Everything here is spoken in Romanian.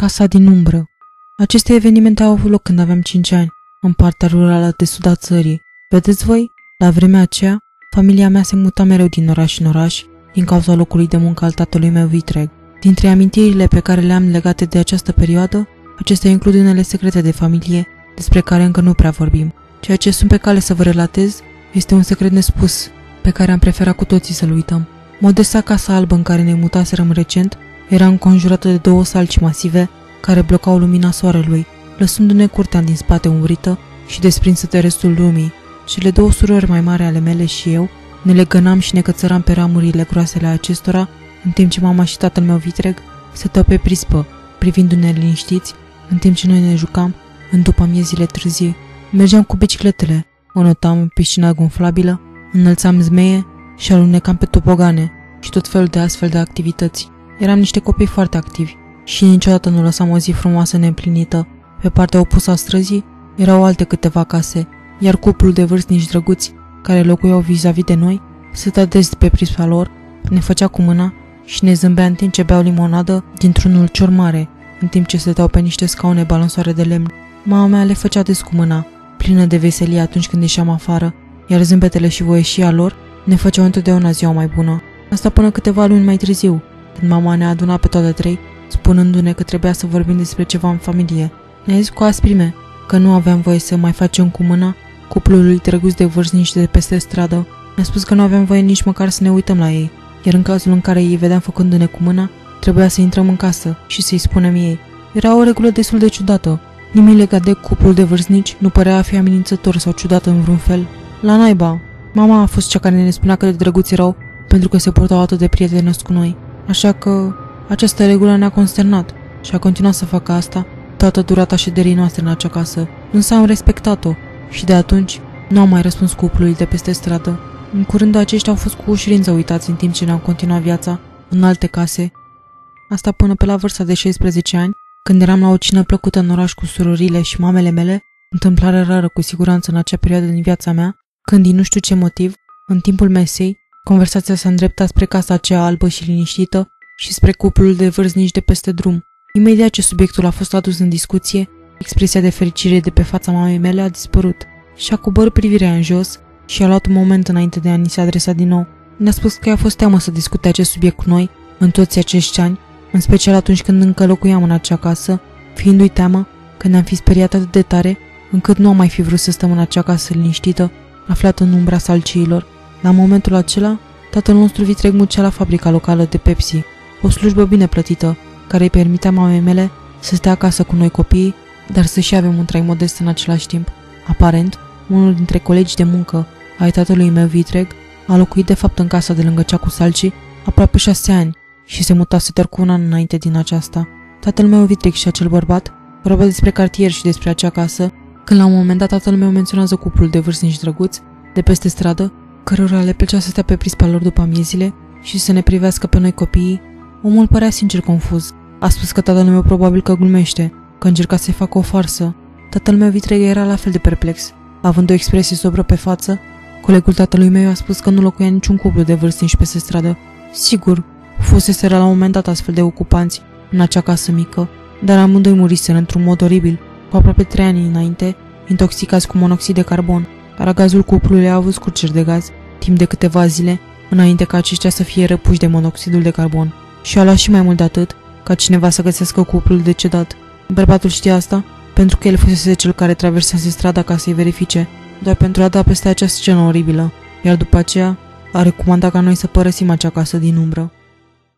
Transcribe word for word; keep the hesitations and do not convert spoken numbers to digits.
Casa din umbră. Aceste evenimente au avut loc când aveam cinci ani, în partea rurală de sud a țării. Vedeți voi? La vremea aceea, familia mea se muta mereu din oraș în oraș, din cauza locului de muncă al tatălui meu vitreg. Dintre amintirile pe care le am legate de această perioadă, acestea includ unele secrete de familie, despre care încă nu prea vorbim. Ceea ce sunt pe cale să vă relatez este un secret nespus, pe care am preferat cu toții să-l uităm. Modesta casa albă în care ne mutaserăm recent era înconjurată de două salci masive care blocau lumina soarelui, lăsându-ne curtea din spate umbrită și desprinsă de restul lumii. Cele două surori mai mari ale mele și eu ne legănam și ne cățăram pe ramurile groase ale acestora, în timp ce mama și tatăl meu vitreg stăteau pe prispă, privindu-ne liniștiți, în timp ce noi ne jucam în după amiezile târzii. Mergeam cu bicicletele, înotam în piscina gonflabilă, înălțam zmeie și alunecam pe tobogane și tot felul de astfel de activități. Eram niște copii foarte activi și niciodată nu lăsam o zi frumoasă neîmplinită. Pe partea opusă a străzii erau alte câteva case, iar cuplul de vârstnici drăguți care locuiau vis-a-vis de noi stătea des pe prispa lor, ne făcea cu mâna și ne zâmbea în timp ce beau limonadă dintr-unul cior mare, în timp ce stăteau pe niște scaune balansoare de lemn. Mama mea le făcea des cu mâna, plină de veselie atunci când ieșeam afară, iar zâmbetele și voieșia lor ne făceau întotdeauna ziua mai bună. Asta până câteva luni mai târziu, când mama ne-a adunat pe toate trei, spunându-ne că trebuia să vorbim despre ceva în familie. Ne-a zis cu asprime că nu aveam voie să mai facem cu mâna cuplului drăguț de vârstnici de peste stradă. Ne-a spus că nu aveam voie nici măcar să ne uităm la ei, iar în cazul în care îi vedeam făcându-ne cu mâna, trebuia să intrăm în casă și să-i spunem ei. Era o regulă destul de ciudată. Nimic legat de cuplul de vârstnici nu părea a fi amenințător sau ciudat în vreun fel. La naiba, mama a fost cea care ne spunea cât de drăguți erau pentru că se purtau atât de prietenos cu noi. Așa că această regulă ne-a consternat și a continuat să facă asta toată durata șederii noastre în acea casă. Însă am respectat-o și de atunci nu am mai răspuns cuplului de peste stradă. În curând aceștia au fost cu ușurință uitați în timp ce ne-am continuat viața în alte case. Asta până pe la vârsta de șaisprezece ani, când eram la o cină plăcută în oraș cu surorile și mamele mele, întâmplare rară cu siguranță în acea perioadă din viața mea, când din nu știu ce motiv, în timpul mesei, conversația s-a îndreptat spre casa aceea albă și liniștită și spre cuplul de vârstnici de peste drum. Imediat ce subiectul a fost adus în discuție, expresia de fericire de pe fața mamei mele a dispărut și a coborât privirea în jos și a luat un moment înainte de a ni se adresa din nou. Ne-a spus că i-a fost teamă să discute acest subiect cu noi în toți acești ani, în special atunci când încă locuiam în acea casă, fiindu-i teamă că ne-am fi speriat atât de tare încât nu am mai fi vrut să stăm în acea casă liniștită, aflată în umbra salciilor. La momentul acela, tatăl nostru vitreg muncea la fabrica locală de Pepsi, o slujbă bine plătită, care îi permitea mamei mele să stea acasă cu noi copiii, dar să și avem un trai modest în același timp. Aparent, unul dintre colegii de muncă ai tatălui meu vitreg a locuit de fapt în casa de lângă cea cu salcii aproape șase ani și se mutase doar cu un an înainte din aceasta. Tatăl meu vitreg și acel bărbat vorbeau despre cartier și despre acea casă, când la un moment dat tatăl meu menționează cuplul de vârstnici drăguți de peste stradă, cărora le plăcea să stea pe prispa lor după amiezile și să ne privească pe noi copiii. Omul părea sincer confuz. A spus că tatăl meu probabil că glumește, că încerca să-i facă o farsă. Tatăl meu vitreg era la fel de perplex. Având o expresie sobră pe față, colegul tatălui meu a spus că nu locuia niciun cuplu de vârstnici peste stradă. Sigur, fuseseră la un moment dat astfel de ocupanți în acea casă mică, dar amândoi muriseră într-un mod oribil, cu aproape trei ani înainte, intoxicați cu monoxid de carbon. Aragazul cuplului a avut scurgeri de gaz timp de câteva zile, înainte ca aceștia să fie răpuși de monoxidul de carbon. Și a luat și mai mult de atât, ca cineva să găsească cuplul decedat. Bărbatul știa asta pentru că el fusese cel care traversase strada ca să-i verifice, doar pentru a da peste această scenă oribilă, iar după aceea a recomandat ca noi să părăsim acea casă din umbră.